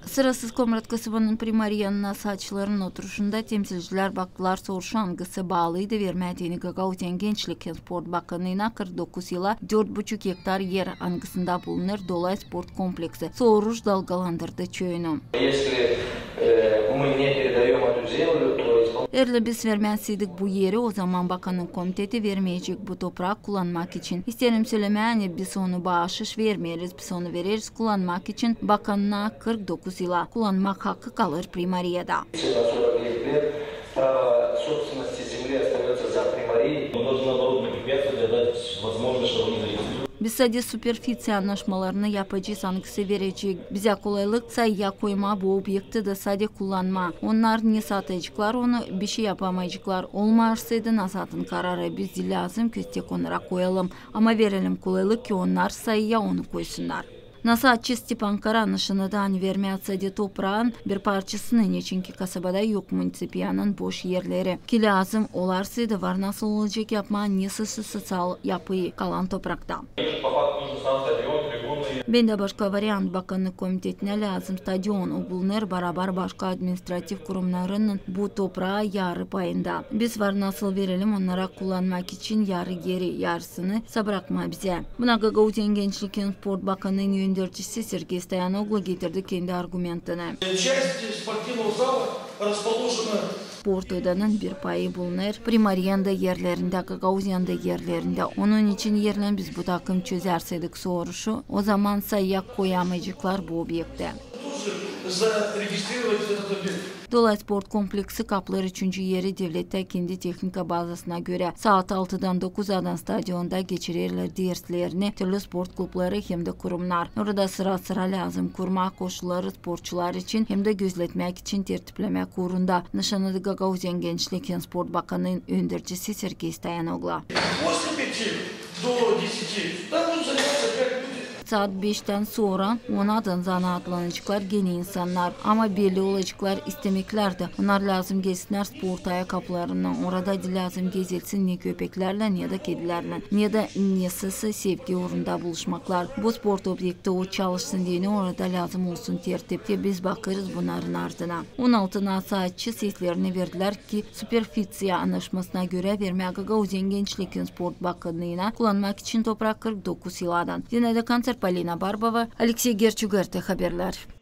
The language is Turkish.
Sırasız Komrat kasabının primariyanına saçların oturuşunda temsilciler baktılar soruşu angısı bağlıydı vermediğini Gagauzien Gençlik Sport Bakanlığı'na 49 yıla 4,5 hektar yer angısında bulunur Dolay Sport Kompleksi. Soruş dalgalandırdı çöyünü. Eğer biz vermezseydik bu yeri o zaman bakanın komiteti vermeyecek bu toprağı kullanmak için. İsterim söylemeye biz onu bağışış vermeyeriz, biz onu veririz kullanmak için bakanına 49 yıla kullanmak hakkı kalır primariyada. Biz sadece süperficie anlaşmalarını yapacağız, angısı verecek. Bize kolaylık sayıya koyma bu objekti de sadece kullanma. Onlar ne satacaklar onu bir şey yapamayacaklar. Olmazsaydı nasatın kararı biz lazım köstek onlara koyalım. Ama verelim kolaylık ki onlar sayıya onu koysunlar. Nasatçı Stepan Karanış'ını da vermeye sadece toprağın bir parçasının içinki kasabada yok munisipiyanın boş yerleri. Ki lazım olarsaydı var nasıl olacak yapma nesisi sosyal yapıyı kalan toprakta. Ben de başka varyant bakanlık komitetine lazım stadion o bulunur beraber başka administratif kurumlarının bu toprağa yarı payında. Biz var nasıl verelim onlara kullanmak için yarı geri yarısını bırakma bize. Buna Gagauzien Gençlik Sport Bakanı'nın yöneticisi Sergey Stoyanoglu getirdi kendi argumentini. Sport odanın bir payı bulunur. Primariyanda yerlerinde, Gagauzian'da yerlerinde. Onun için yerlen biz bu takım çözerseydik soruşu. O zaman sayıya koyamayacaklar bu objekte. Dolay Sport Kompleksi kaplar 3. yeri devlette kendi teknika bazasına göre saat 6'dan 9'dan stadionda geçirirler derslerini türlü sport klubları hem de kurumlar. Orada sıra lazım kurma koşulları sporçular için hem de gözletmek için tertiplemek uğrunda. Nişanlı Gagauzien Gençlik Sport Bakanı'nın öndürücüsü Sergey Stoyanoglu. Saat 5'ten sonra onadan zanaatlanıcılar gene insanlar ama belli olacaklar istemeklerdi. Onlar lazım gelsinler spor ayakkabılarından orada lazım gezilsin ne köpeklerle ne de kedilerle ne de nesisi sevgi uğrunda buluşmaklar. Bu sport objekti o çalışsın diye orada lazım olsun tertipte biz bakarız bunların ardına. 16 saatçi seslerini verdiler ki süperficie anlaşmasına göre vermeye Gagauzien Gençlik Sport Bakanlığı'na kullanmak için toprak 49 yıldan. Yine de kanser Polina Barbova, Alexey Gerchuger'te haberler.